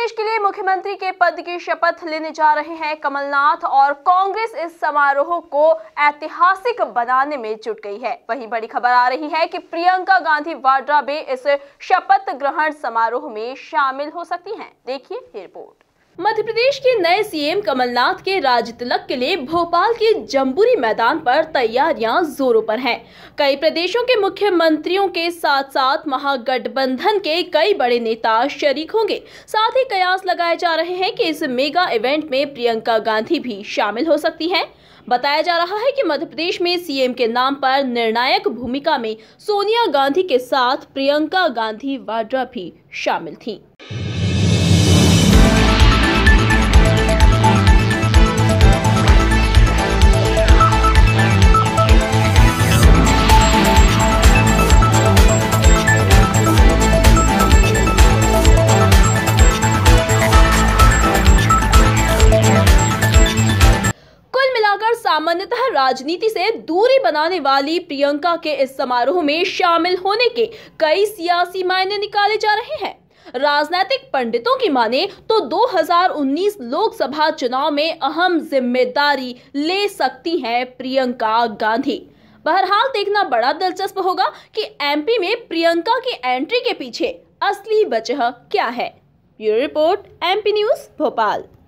प्रदेश के लिए मुख्यमंत्री के पद की शपथ लेने जा रहे हैं कमलनाथ और कांग्रेस इस समारोह को ऐतिहासिक बनाने में जुट गई है। वहीं बड़ी खबर आ रही है कि प्रियंका गांधी वाड्रा भी इस शपथ ग्रहण समारोह में शामिल हो सकती हैं। देखिए ये रिपोर्ट। मध्य प्रदेश के नए सीएम कमलनाथ के राजतिलक के लिए भोपाल के जम्बूरी मैदान पर तैयारियां जोरों पर हैं। कई प्रदेशों के मुख्यमंत्रियों के साथ साथ महागठबंधन के कई बड़े नेता शरीक होंगे। साथ ही कयास लगाए जा रहे हैं कि इस मेगा इवेंट में प्रियंका गांधी भी शामिल हो सकती हैं। बताया जा रहा है कि मध्य प्रदेश में सीएम के नाम पर निर्णायक भूमिका में सोनिया गांधी के साथ प्रियंका गांधी वाड्रा भी शामिल थीं। सामान्यतः राजनीति से दूरी बनाने वाली प्रियंका के इस समारोह में शामिल होने के कई सियासी मायने निकाले जा रहे हैं। राजनीतिक पंडितों की माने तो 2019 लोकसभा चुनाव में अहम जिम्मेदारी ले सकती हैं प्रियंका गांधी। बहरहाल देखना बड़ा दिलचस्प होगा कि एमपी में प्रियंका की एंट्री के पीछे असली वजह क्या है। Bureau report, MP news, Bhopal.